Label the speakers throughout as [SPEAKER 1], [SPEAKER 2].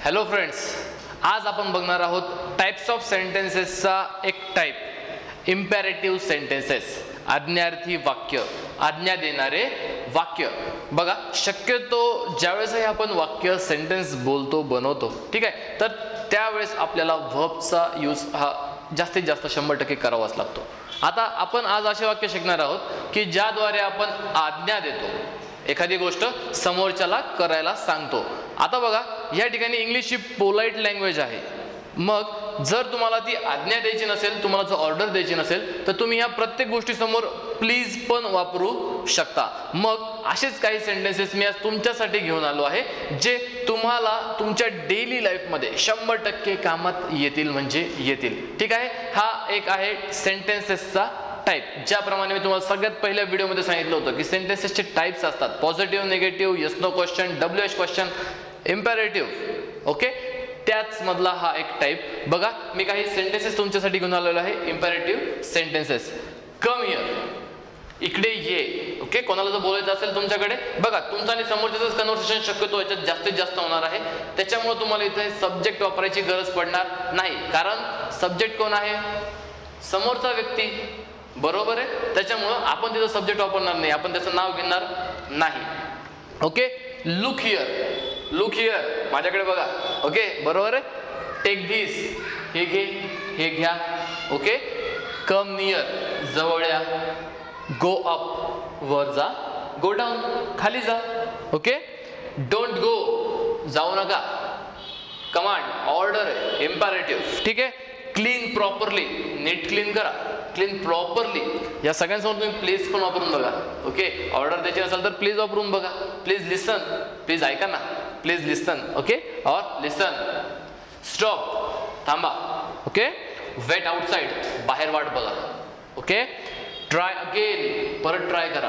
[SPEAKER 1] Hello friends, आज आपण बघणार आहोत टाइप्स ऑफ सेंटेन्सेसचा एक टाइप इम्पेरेटिव्ह सेंटेन्सेस, आज्ञार्थी वाक्य, आज्ञा देणारे वाक्य. बघा, शक्यतो ज्यावेळेसही आपण वाक्य सेंटेन्स बोलतो बनवतो, ठीक आहे, तर त्यावेळेस आपल्याला व्हर्बचा यूज हा जास्तीत जास्त 100% करावाच लागतो. आता आपण आज असे वाक्य शिकणार आहोत की ज्याद्वारे आपण आज्ञा देतो, एखादी गोष्ट समोरच्याला करायला सांगतो. आता बघा, या ठिकाणी इंग्लिश ही पोलाइट लँग्वेज आहे. मग जर तुम्हाला ती आज्ञा द्यायची नसेल, तुम्हाला जर ऑर्डर द्यायची नसेल, तर तुम्ही ह्या प्रत्येक गोष्टी समोर प्लीज पण वापरू शकता. मग असेच काही सेंटेन्सेस मी आज तुमच्यासाठी घेऊन आलो आहे, जे तुम्हाला तुमच्या डेली लाईफमध्ये 100% कामात येतील, म्हणजे येतील. ठीक आहे, हा एक आहे सेंटेन्सेसचा टाइप. ज्याप्रमाणे मी तुम्हाला सगळ्यात पहिल्या व्हिडिओमध्ये सांगितलं होतं की सेंटेन्सेसचे टाइप्स असतात: positive, negative, yes no question, WH question, imperative. Okay, त्याच मधला हा एक टाइप. बघा, मी काही सेंटेन्सेस तुमच्यासाठी घेऊन आलेलो आहे, इम्पेरेटिव्ह सेंटेन्सेस. कम हिअर, इकडे ये. ओके, कोणाला जर बोलायचं असेल तुमच्याकडे, बघा तुमचं आणि समोरच्याच कन्व्हर्सेशन शक्यतो याच्यात जास्तीत जास्त होणार आहे. त्याच्यामुळे तुम्हाला इथे सब्जेक्ट वापरायची गरज पडणार नाही, कारण सब्जेक्ट कोण आहे? समोरचा व्यक्ती, बरोबर आहे. त्याच्यामुळं आपण तिथं सब्जेक्ट वापरणार नाही, आपण त्याचं नाव घेणार नाही. Okay, look here, look here, माझ्याकडे बघा. ओके, बरोबर आहे. टेक धिस, हे घे, हे घ्या. ओके, कम नियर, जवळ या. गो अप, वर जा. गो डाऊन, खाली जा. ओके, डोंट गो, जाऊ नका. कमांड, ऑर्डर आहे, इम्पेरेटिव्ह. ठीक आहे. क्लीन प्रॉपरली, नीट क्लीन करा, क्लीन प्रॉपरली. या सगळ्यांसमोर तुम्ही प्लीज पण वापरून बघा. ओके, ऑर्डर द्यायची असेल तर प्लीज वापरून बघा. प्लीज लिसन, प्लीज ऐका ना, प्लीज लिसन. ओके, और लिसन. स्टॉप, थांबा. ओके, वेट आउटसाइड, बाहेर वाट बघा. ओके, ट्राय अगेन, परत ट्राय करा.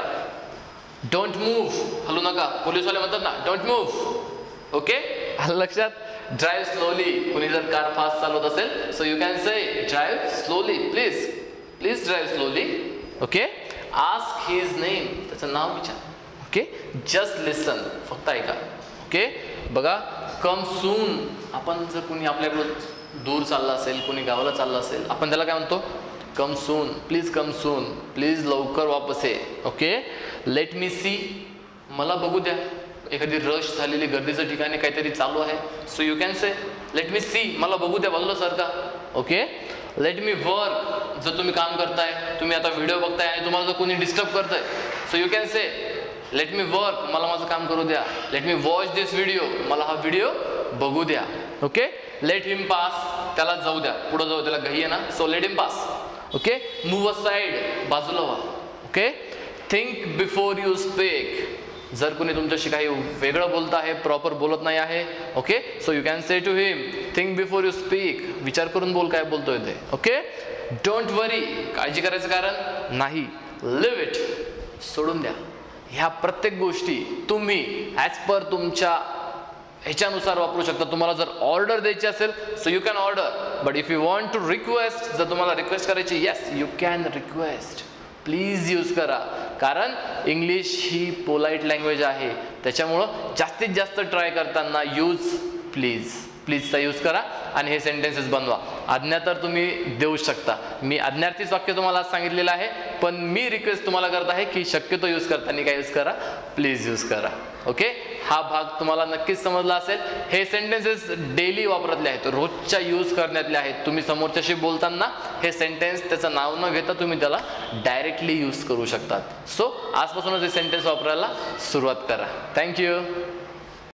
[SPEAKER 1] डोंट मूव्ह, हलू नका. पोलीसवाले म्हणतात ना, डोंट मूव्ह. ओके, लक्षात. ड्राइव्ह स्लोली, कुणी जर कार फास्ट चालवत असेल, so you can say drive slowly, please, please drive slowly. Okay, ask his name, त्याचं नाव विचार. ओके, जस्ट लिसन, फक्त ऐका. ओके, बघा, कम सून, आपण जर कुणी आपल्याकडून दूर चालला असेल, कुणी गावाला चालला असेल, आपण त्याला काय म्हणतो? कम सून, प्लीज कम सून, प्लीज लवकर वापस ये. ओके, लेट मी सी, मला बघू द्या. एखादी रश झालेली गर्दीच्या ठिकाणी काहीतरी चालू आहे, so you can say let me see, मला बघू द्या बाजूला सारखा. ओके, लेट मी वर्क, जर तुम्ही काम करताय, तुम्ही आता व्हिडिओ बघताय आणि तुम्हाला जर कोणी डिस्टर्ब करताय, so you can say let me work, मला माझं काम करू द्या. Let me watch this video, मला हा व्हिडिओ बघू द्या. ओके, लेट हिम पास, त्याला जाऊ द्या, पुढे जाऊ, त्याला घाई आहे ना, so let him pass. Okay, move aside, बाजूला व्हा. Okay, think before you speak, जर कोणी तुमच्याशी काही वेगळं बोलत आहे, प्रॉपर बोलत नाही आहे, okay, so you can say to him, think before you speak, विचार करून बोल काय बोलतोय ते. ओके, डोंट वरी, काळजी करायचं कारण नाही. लिव्ह इट, सोडून द्या. ह्या प्रत्येक गोष्टी तुम्ही ॲज पर तुमच्या ह्याच्यानुसार वापरू शकता. तुम्हाला जर ऑर्डर द्यायची असेल, so you can order, but if you want to request, जर तुम्हाला रिक्वेस्ट करायची, yes you can request, please use करा. कारण इंग्लिश ही पोलाइट लँग्वेज आहे, त्याच्यामुळं जास्तीत जास्त ट्राय करताना यूज प्लीज, प्लीजचा यूज करा आणि हे सेंटेन्सेस बनवा. आज्ञा तर तुम्ही देऊ शकता. मी आज्ञार्थीच वाक्य तुम्हाला सांगितलेलं आहे, पण मी रिक्वेस्ट तुम्हाला करत आहे की शक्यतो यूज करताना काय यूज करा? प्लीज यूज करा. ओके, हा भाग तुम्हाला नक्कीच समजला असेल. हे सेंटेन्सेस डेली वापरातले आहेत, रोजच्या यूज करण्यातले आहेत. तुम्ही समोरच्याशी बोलताना हे सेंटेन्स त्याचं नाव न घेता तुम्ही त्याला डायरेक्टली यूज करू शकतात. सो आजपासूनच हे सेंटेन्स वापरायला सुरुवात करा. थँक्यू.